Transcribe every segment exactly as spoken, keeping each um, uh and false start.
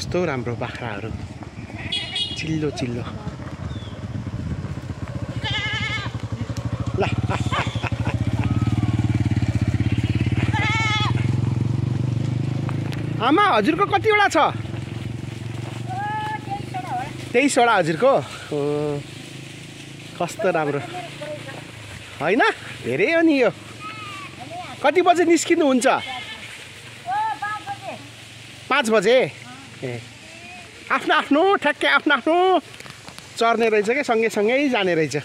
कस्तो राम्रो बाख्राहरू चिल्लो चिल्लो ल आमा हजुरको कतिवटा छ तेइसवटा हजुरको ओ कस्तो राम्रो होइन धेरै हो नि यो कति बजे निस्किनुहुन्छ पाँच बजे ए आफ्नो आफ्नो ठ्याक्कै आफ्नो आफ्नो चर्ने रहेछ क्या सँगै सँगै जाने रहेछ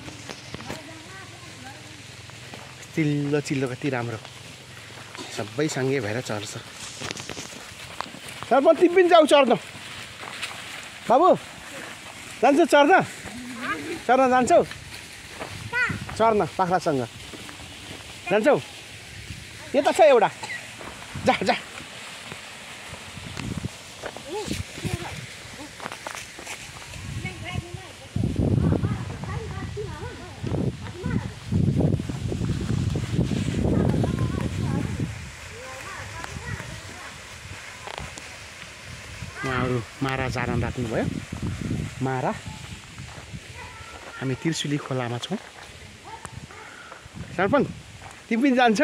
चिल्लो चिल्लो कति राम्रो सबै सँगै भएर चर्छ सर म तिमी पनि जाऊ चर्न बाबु जान्छौ चर्न चर्न जान्छौ चर्न बाख्रासँग जान्छौ यता छ एउटा जा जा उहाँहरू मारा जान राख्नुभयो मारा हामी त्रिशुली खोलामा छौँ सरपञ्च तिमी पनि जान्छौ